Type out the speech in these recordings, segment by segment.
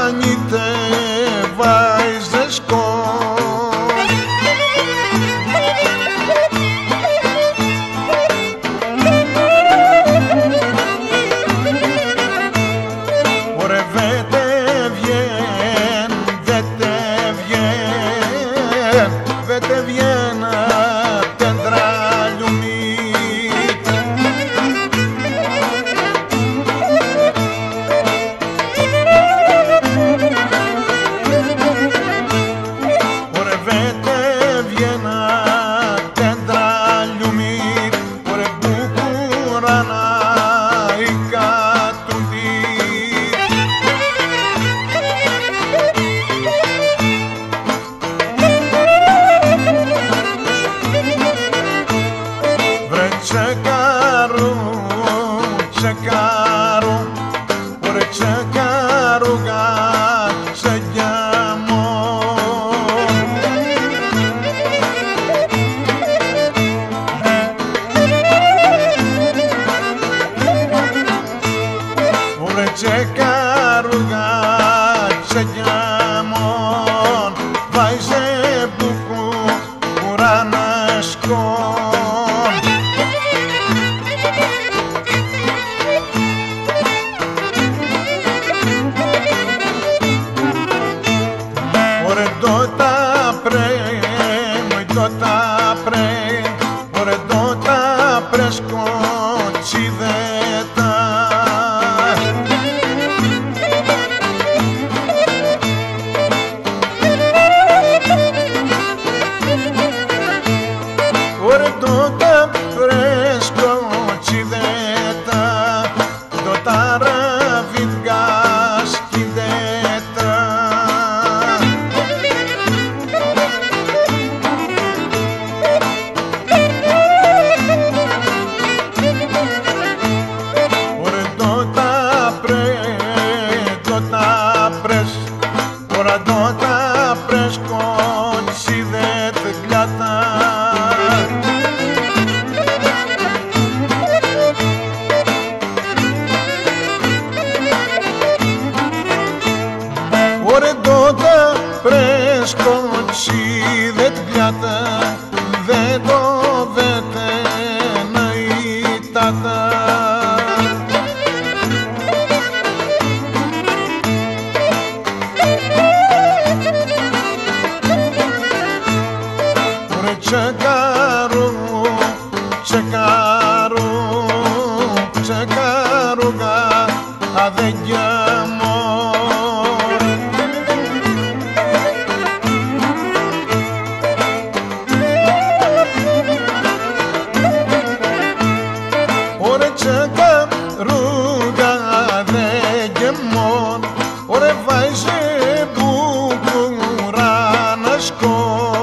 μπάνιτε βάιζε σκόν. Ωρε βέτε βγαίν, βέτε βγαίν, βέτε βγαίν απ' τ' ενδραλιουμίτ. Ωρε βέτε βγαίν απ' τ' ενδραλιουμίτ, ωρε μπουκουράνα η κατουντίτ. Βρε τσεκάρου, τσεκάρου, ωρε τσεκάρουγα σε γιαμό. Ωρε τσεκάρουγα σε γιαμόν, βάιζε μπουκου κουράνα σκόν. Ωρε ντότα πρέ, μοι ντότα πρέ, ωρε ντότα πρέ σκοτσιδέτα. Ωρε ντότα πρέ σκοτσιδέτα, ντότα ραβίδγα σκιδέτα. Ωρε ντότα πρέ, ντότα πρές, ωρε ντότα πρέ σκοτσιδέτ γλάτα. Ωρε ντότα πρέ σκοτσιδέτ γλάτα, δε το βέτε να ητάτα. Ωρε τσεκάρου, τσεκάρου, τσεκάρουγα αδέγγια μόν. Ωρε τσεκάρουγα αδέγγια μόν, ωρε βάιζε μπουκουράνα σκόν.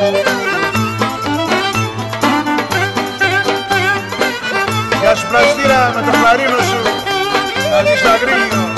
Γεια σου Πλαστήρα με το κλαρίνο σου. Καλή στα Αγρίνιο.